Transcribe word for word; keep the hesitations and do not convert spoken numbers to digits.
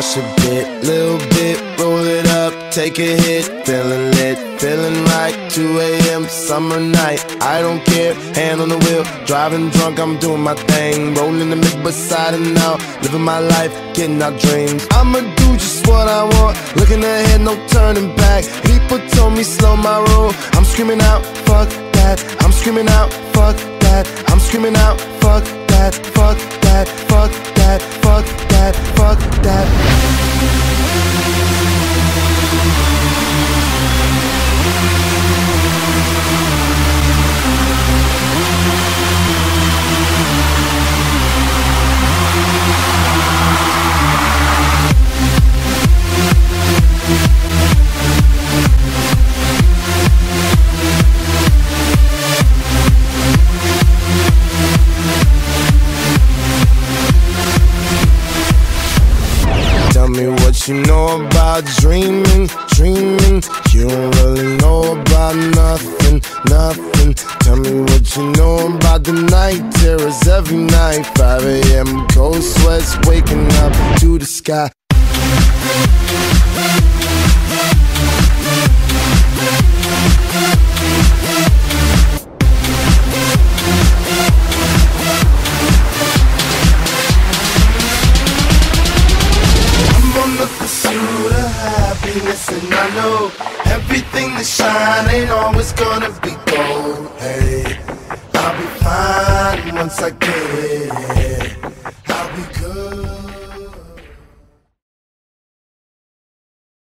Mosh a bit, little bit, roll it up, take a hit. Feeling lit, feeling right, two A M summer night. I don't care, hand on the wheel, driving drunk, I'm doing my thing. Rolling the mid beside and out, living my life, getting our dreams. I'ma do just what I want, looking ahead, no turning back. People told me slow my roll, I'm screaming out, fuck that. I'm screaming out, fuck that. I'm screaming out, fuck that, fuck that, fuck that, fuck that, fuck that. Tell me what you know about dreaming, dreaming. You don't really know about nothing, nothing. Tell me what you know about the night terrors every night. five A M cold sweats waking up to the sky. And I know everything that shine ain't always gonna be gold. Hey, I'll be fine once I get it.